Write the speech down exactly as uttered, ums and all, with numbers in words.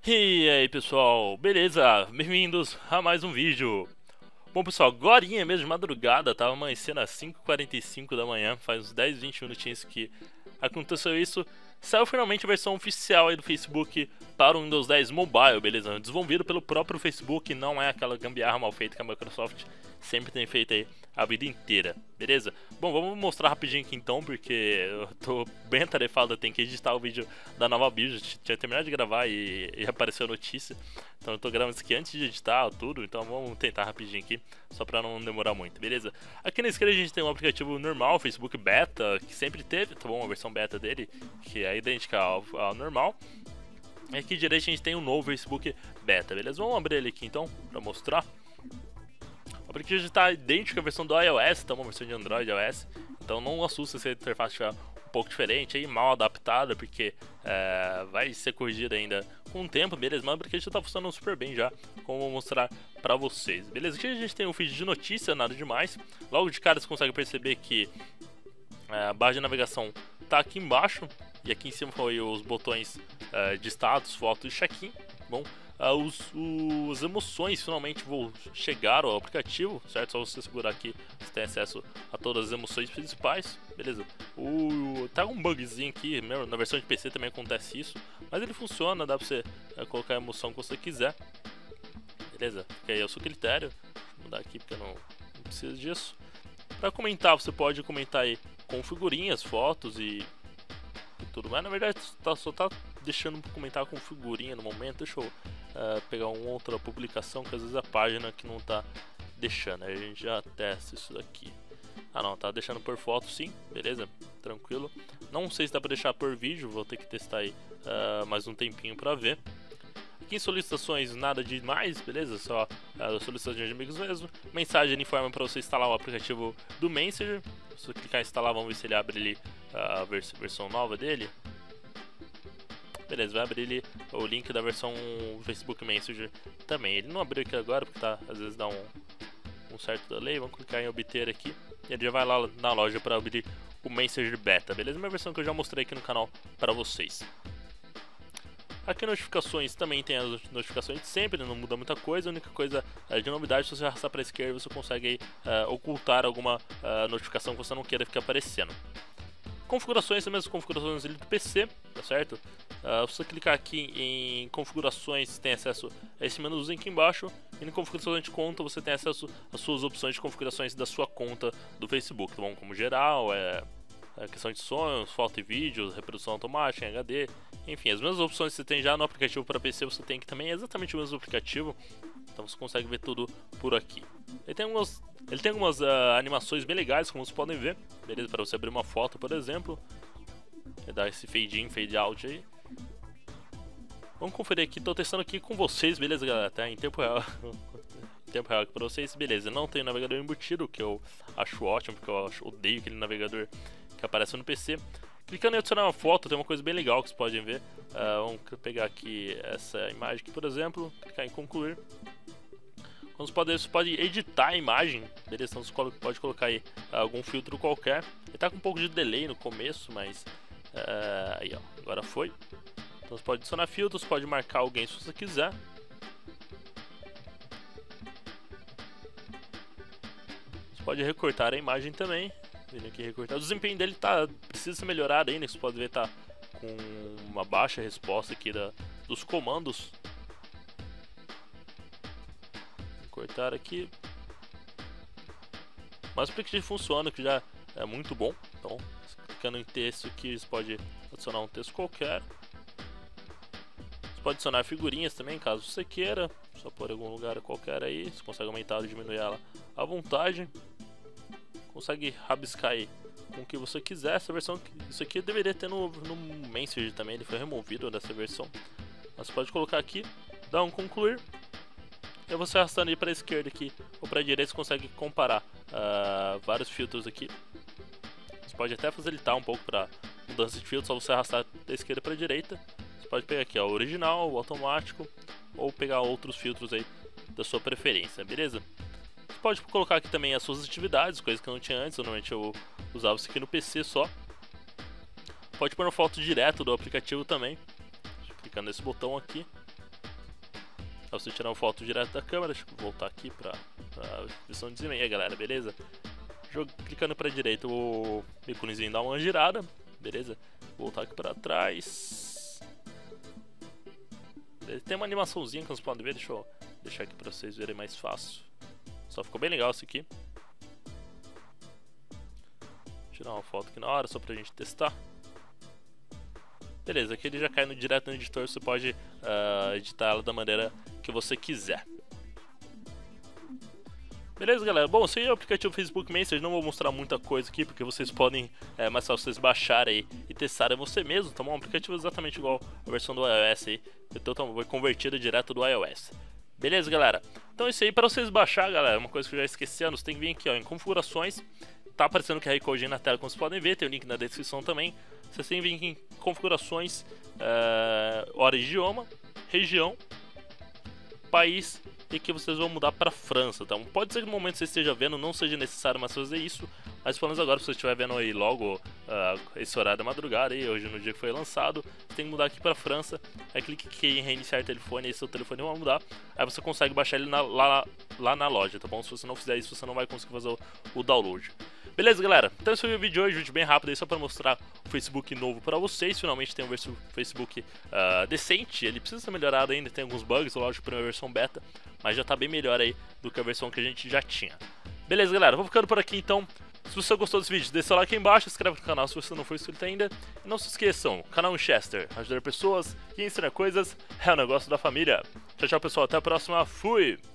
E aí pessoal, beleza? Bem-vindos a mais um vídeo. Bom pessoal, agorinha mesmo de madrugada, tava amanhecendo às cinco e quarenta e cinco da manhã, faz uns dez, vinte minutinhos que aconteceu isso. Saiu finalmente a versão oficial aí do Facebook para o Windows dez Mobile, beleza? Desenvolvido pelo próprio Facebook, não é aquela gambiarra mal feita que a Microsoft sempre tem feito aí a vida inteira, beleza? Bom, vamos mostrar rapidinho aqui então, porque eu tô bem atarefado, tenho que editar o vídeo da nova build, tinha terminado de gravar e, e apareceu a notícia, então eu tô gravando isso aqui antes de editar tudo, então vamos tentar rapidinho aqui, só pra não demorar muito, beleza? Aqui na esquerda a gente tem um aplicativo normal, Facebook Beta, que sempre teve, tá bom? Uma versão beta dele, que é idêntica ao, ao normal. E aqui à direita a gente tem um novo Facebook Beta, beleza? Vamos abrir ele aqui então, pra mostrar. O aplicativo está idêntico à versão do iOS, então uma versão de Android e iOS. Então não assusta se a interface estiver um pouco diferente, aí, mal adaptada, porque é, vai ser corrigida ainda com o tempo, beleza? Mas o aplicativo está funcionando super bem já, como eu vou mostrar pra vocês, beleza? Aqui a gente tem um feed de notícia, nada demais. Logo de cara você consegue perceber que é, a barra de navegação está aqui embaixo, e aqui em cima foi os botões é, de status, foto e check-in. Bom, uh, os, os emoções finalmente vão chegar ao aplicativo, certo? Só você segurar aqui, você tem acesso a todas as emoções principais, beleza? O, tá um bugzinho aqui, na versão de P C também acontece isso, mas ele funciona, dá pra você uh, colocar a emoção que você quiser, beleza? Fica aí ao seu critério. Vou mudar aqui porque eu não, não preciso disso. Para comentar, você pode comentar aí com figurinhas, fotos e tudo mais. Na verdade tá, só tá deixando pra comentar com figurinha no momento. Deixa eu uh, pegar uma outra publicação, que às vezes a página que não tá deixando, aí a gente já testa isso daqui. Ah não, tá deixando por foto sim, beleza, tranquilo. Não sei se dá pra deixar por vídeo, vou ter que testar aí uh, mais um tempinho pra ver. Aqui em solicitações nada demais, beleza, só uh, solicitações de amigos mesmo. Mensagem informa para você instalar o aplicativo do Messenger. Se você clicar em instalar, vamos ver se ele abre ali a vers versão nova dele. Beleza, vai abrir ali o link da versão Facebook Messenger também. Ele não abriu aqui agora porque tá, às vezes dá um, um certo delay. Vamos clicar em obter aqui e ele já vai lá na loja para abrir o Messenger Beta, beleza? Uma versão que eu já mostrei aqui no canal para vocês. Aqui notificações também tem as notificações de sempre, não muda muita coisa. A única coisa uh, de novidade, se você arrastar para a esquerda, você consegue aí, uh, ocultar alguma uh, notificação que você não queira ficar aparecendo. Configurações, são as mesmas configurações do P C, tá certo? Uh, se você clicar aqui em configurações, você tem acesso a esse menuzinho aqui embaixo. E em configurações de conta, você tem acesso às suas opções de configurações da sua conta do Facebook, tá bom? Como geral, é... A questão de sonhos, foto e vídeos, reprodução automática em H D, enfim, as mesmas opções que você tem já no aplicativo para P C, você tem aqui também, é exatamente o mesmo aplicativo, então você consegue ver tudo por aqui. Ele tem algumas, ele tem algumas uh, animações bem legais, como vocês podem ver, beleza? Para você abrir uma foto, por exemplo, e dar esse fade in, fade out aí. Vamos conferir aqui, estou testando aqui com vocês, beleza, galera? Tá em tempo real. Tempo real aqui pra vocês, beleza. Não tem navegador embutido, que eu acho ótimo, porque eu acho, odeio aquele navegador que aparece no P C. Clicando em adicionar uma foto, tem uma coisa bem legal que vocês podem ver. Uh, vamos pegar aqui essa imagem aqui, por exemplo, clicar em concluir. Você pode, você pode editar a imagem, beleza? Então você pode colocar aí uh, algum filtro qualquer. Ele tá com um pouco de delay no começo, mas uh, aí ó, agora foi. Então você pode adicionar filtros, pode marcar alguém se você quiser. Pode recortar a imagem também. Vendo aqui recortar. O desempenho dele tá, precisa ser melhorado ainda. Você pode ver tá com uma baixa resposta aqui da, dos comandos. Vou cortar aqui. Mas o aplicativo funciona, que já é muito bom. Então, clicando em texto aqui, você pode adicionar um texto qualquer. Você pode adicionar figurinhas também, caso você queira. Só por algum lugar qualquer aí. Você consegue aumentar ou diminuir ela à vontade. Consegue rabiscar aí com o que você quiser. Essa versão, isso aqui deveria ter no, no Messenger também, ele foi removido dessa versão. Mas você pode colocar aqui, dar um concluir. E você arrastando aí para a esquerda aqui ou para a direita, você consegue comparar uh, vários filtros aqui. Você pode até facilitar um pouco para mudança de filtro, só você arrastar da esquerda para a direita. Você pode pegar aqui ó, o original, o automático, ou pegar outros filtros aí da sua preferência, beleza? Pode colocar aqui também as suas atividades, coisas que eu não tinha antes, normalmente eu usava isso aqui no P C só. Pode pôr uma foto direto do aplicativo também, clicando nesse botão aqui. Pra você tirar uma foto direto da câmera. Deixa eu voltar aqui pra, pra visão de cima aí, galera, beleza? Jogo, clicando pra direita, o íconezinho dá uma girada, beleza? Voltar aqui pra trás. Beleza? Tem uma animaçãozinha que vocês podem ver, deixa eu deixar aqui pra vocês verem mais fácil. Só ficou bem legal isso aqui. Tirar uma foto aqui na hora, só pra gente testar. Beleza, aqui ele já cai no, direto no editor, você pode uh, editar ela da maneira que você quiser. Beleza, galera? Bom, esse é o aplicativo Facebook Messenger, não vou mostrar muita coisa aqui, porque vocês podem, é mais fácil vocês baixarem e testarem você mesmo, tá bom? Um aplicativo exatamente igual a versão do iOS aí, então foi convertido direto do iOS. Beleza, galera? Então isso aí, para vocês baixar, galera, uma coisa que eu já esqueci, você tem que vir aqui, ó, em configurações, tá aparecendo o Q R Code aí na tela, como vocês podem ver, tem o link na descrição também. Vocês têm que vir aqui em configurações, uh, hora e idioma, região, país, e que vocês vão mudar para França, então pode ser que no momento que você esteja vendo não seja necessário mais fazer isso, mas pelo menos agora, se você estiver vendo aí logo uh, esse horário da madrugada, aí, hoje no dia que foi lançado, você tem que mudar aqui para França, aí clique aqui em reiniciar o telefone, aí seu telefone vai mudar, aí você consegue baixar ele na, lá, lá na loja, tá bom? Se você não fizer isso, você não vai conseguir fazer o, o download. Beleza, galera? Então esse foi o vídeo de hoje, vídeo bem rápido aí, só para mostrar o Facebook novo para vocês. Finalmente tem um Facebook uh, decente, ele precisa ser melhorado ainda, tem alguns bugs, lógico, para a versão beta, mas já tá bem melhor aí do que a versão que a gente já tinha. Beleza, galera? Vou ficando por aqui então. Se você gostou desse vídeo, deixa o like aqui embaixo, se inscreve no canal se você não for inscrito ainda. E não se esqueçam, canal Winchester, ajudar pessoas e ensinar coisas é o negócio da família. Tchau, tchau, pessoal, até a próxima, fui!